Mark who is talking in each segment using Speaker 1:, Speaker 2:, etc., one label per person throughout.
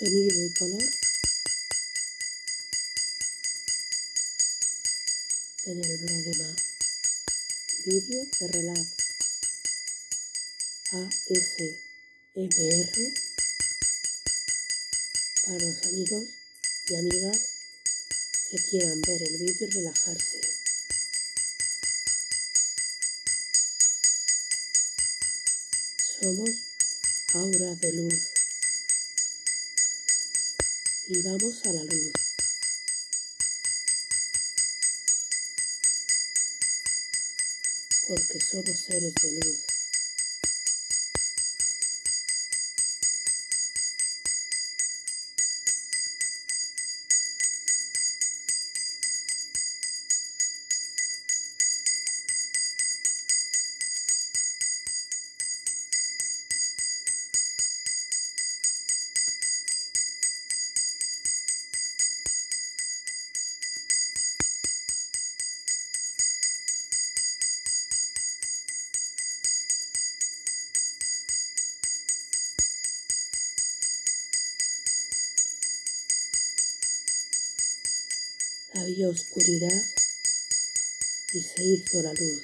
Speaker 1: sonido y color en el blog de Ma. Vídeo de relax ASMR para los amigos y amigas que quieran ver el vídeo y relajarse. Somos aura de luz y vamos a la luz. Porque somos seres de luz. Había oscuridad y se hizo la luz.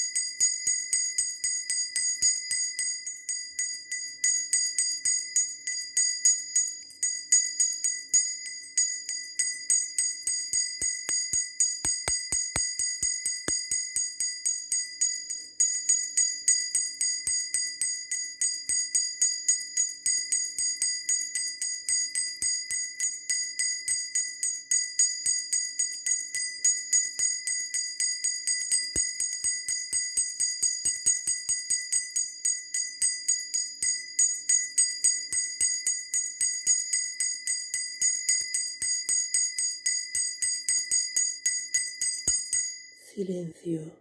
Speaker 1: Silencio.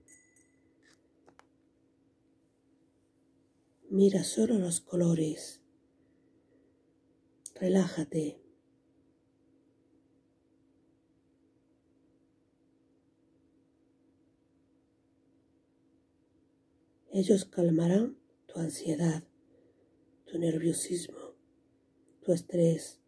Speaker 1: Mira solo los colores. Relájate. Ellos calmarán tu ansiedad, tu nerviosismo, tu estrés.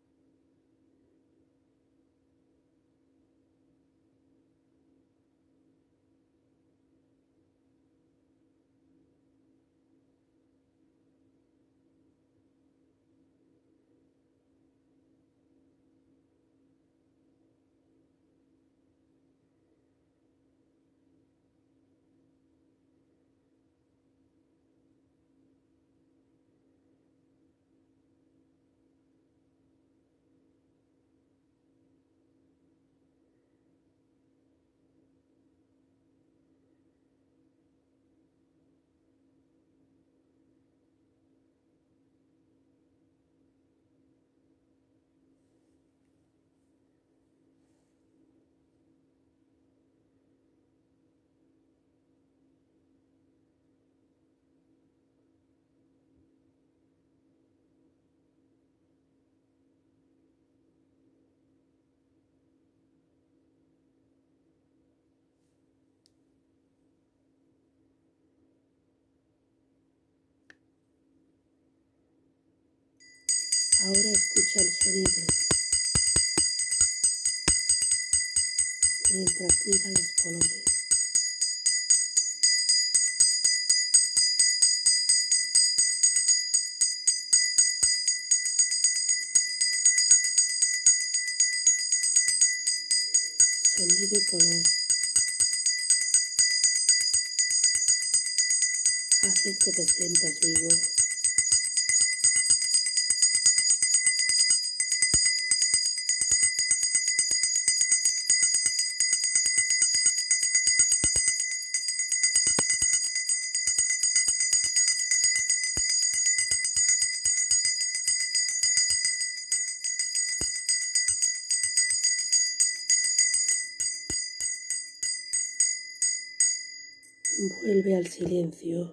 Speaker 1: Ahora escucha el sonido mientras mira los colores. Sonido y color hacen que te sientas vivo. Vuelve al silencio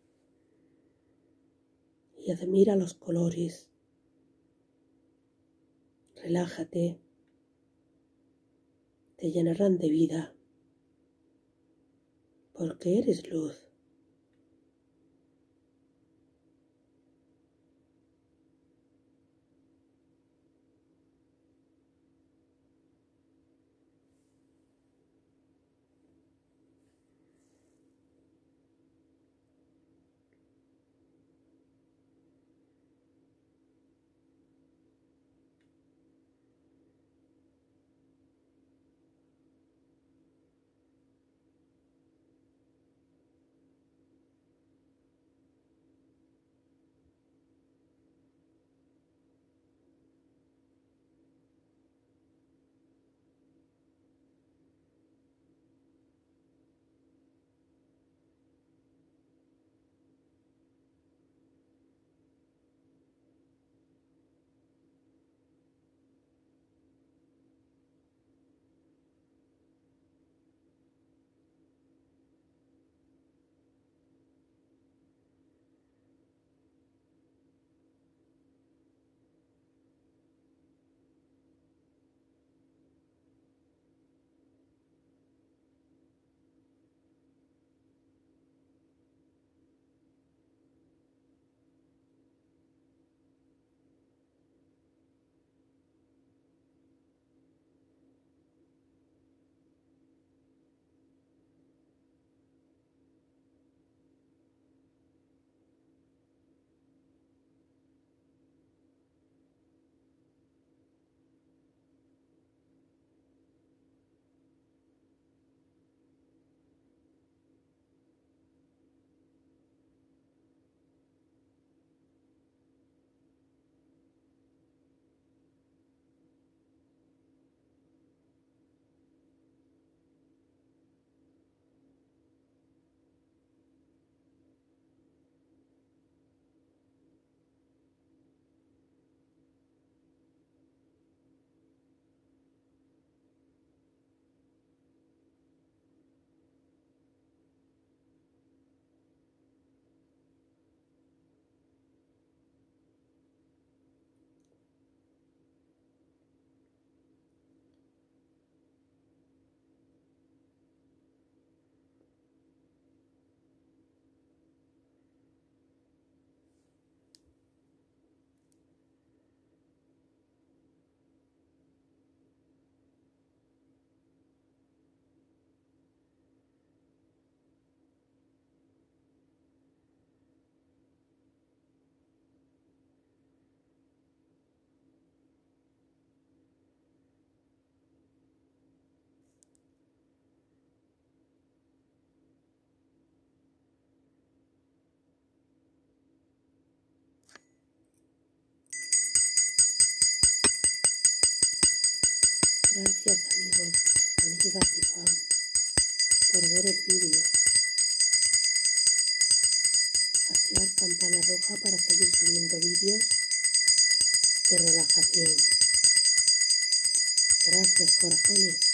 Speaker 1: y admira los colores. Relájate, te llenarán de vida, porque eres luz. Gracias amigos, amigas y fans por ver el vídeo. Activar campana roja para seguir subiendo vídeos de relajación. Gracias corazones.